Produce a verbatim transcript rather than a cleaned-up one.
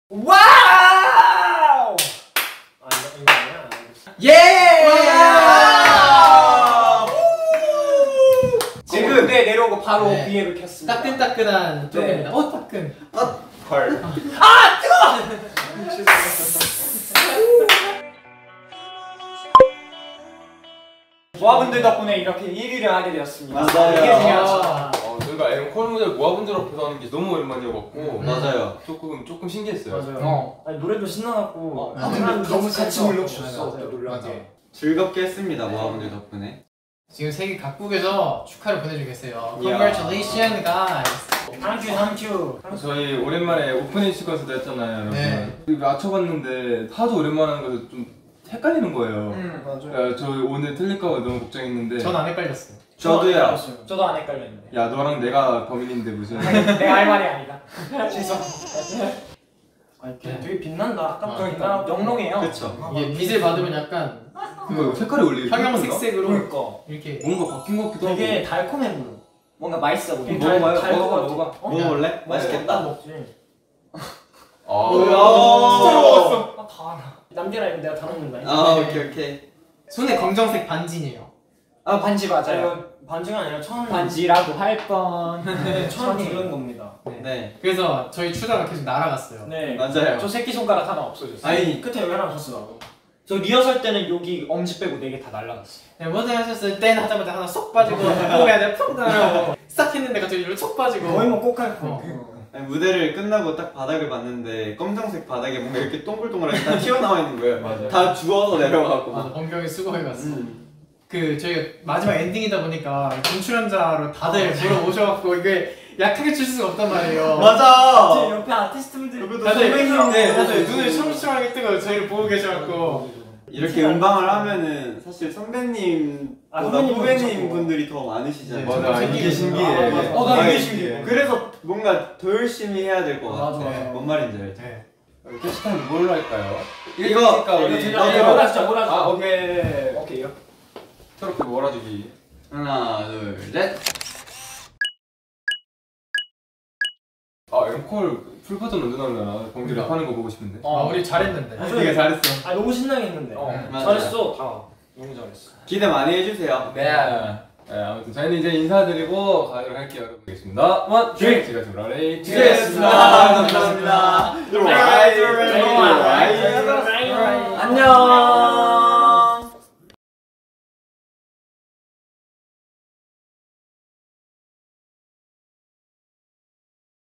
와우! 아 이거 이거 아니야? 예! 지금 무대 내려오고 바로 네. 비에를 켰습니다. 따끈따끈한 쪽입니다. 네. 어 따끈. 아 헐. 아 뜨거! 모아분들 덕분에 이렇게 일 위를 하게 되었습니다. 맞아요. 이게 중요하죠. 어, 저희가 앵콜 무대를 모아분들 앞에서 하는 게 너무 오랜만이어갖고 음, 맞아요. 조금 조금 신기했어요. 맞아요. 어. 아니, 노래도 신나갖고 어, 아, 근데 너무 너무 같이 재밌어. 불러주셨어. 맞아, 놀라게. 즐겁게 했습니다. 모아분들 덕분에. 지금 세계 각국에서 축하를 보내주겠어요. 이야. Congratulations, guys. 탕큐 탕큐. 저희 오랜만에 오프닝 시퀀스도 했잖아요, 여러분. 네. 맞춰봤는데 하도 오랜만에 하는 거서 좀 헷갈리는 거예요. 음 맞아요. 야, 저 오늘 틀릴까 봐 너무 걱정했는데. 전 안 헷갈렸어요. 저도요. 저도 안 헷갈렸는데. 야, 너랑 내가 범인인데 무슨? 내가 할 말이 아니다. 죄송. 아니 되게, 되게 빛난다. 아까부터 아, 빛나 영롱해요. 그쵸. 이게 빛을 받으면 약간 그 색깔이 원래 이렇게 형형색색으로 그러니까 이렇게 뭔가 바뀐 것 같기도 하고. 되게 달콤해 보여. 뭔가 맛있어 보여. 음, 먹어봐요. 달- 먹어봐, 달콤하지? 먹어봐. 어? 먹어볼래? 맛있겠다. 먹지. 아, 진짜로 먹었어. 아, 다 알아. 남들아 이거 내가 다 먹는다. 아, 오케이 오케이. 손에 검정색 반지네요. 아 반지 맞아요. 반지가 아니라 천 반지라고 할 뻔. 천 들은 겁니다. 네. 그래서 저희 추다가 계속 날아갔어요. 네 맞아요. 저 새끼 손가락 하나 없어졌어요. 아니. 끝에 여기 하나 줬어. 저 리허설 때는 여기 엄지 빼고 네 개 다 날라갔어. 네, 뭐든 하셨을 땐 하자마자 하나 쏙 빠지고 몸에 하나 푹 날아오고 싹 했는데 갑자기 이리로 쏙 빠지고 거의 뭐 꼭 할 거. 어. 아니, 무대를 끝나고 딱 바닥을 봤는데 검정색 바닥에 뭔가 이렇게 동글동글하게 다 튀어나와 있는 거예요. 맞아요. 다 주워서 내려가고 맞아, 막. 범경이 수고해갔어. 음. 그 저희가 마지막 엔딩이다 보니까 공출연자로 다들 보러 오셔갖고 이게 약하게 칠 수가 없단 말이에요. 제 맞아. 옆에 아티스트분들 다들 선배님. 네, 다들 눈을 청청하게 뜨고 저희를 보고 계셔갖고 이렇게 음방을 하면은 사실 선배님보다 아, 후배님 후배님 분들도 분들이 더 많으시잖아요. 네, 맞아, 생기는 이게 신기해. 아, 맞아. 어, 나 아니, 이게 신기해. 그래서 뭔가 더 열심히 해야 될 것 같아. 맞아, 맞아. 뭔 말인지 알지? 네. 캐치타임 뭘로 할까요? 이거 할까, 이거 우리? 진짜 아, 이거 이거. 몰아주자 몰아주자. 아, 오케이. 오케이요. 저렇게 몰아주기. 하나, 둘, 셋. 아, 앵콜 풀 버전 언제 나오려나? 범규 랩하는 거 보고 싶은데. 아 우리 잘했는데. 되게 잘했어. 아 너무 신나게 했는데. 네, 맞아요. 잘했어 다. 너무 잘했어. 기대 많이 해주세요. 네. 네, 아무튼 저희는 이제 인사드리고 가도록 할게요. 여러분. 보겠습니다. 원, 투, 제가 드라레이 드리겠습니다. 감사합니다. 안녕.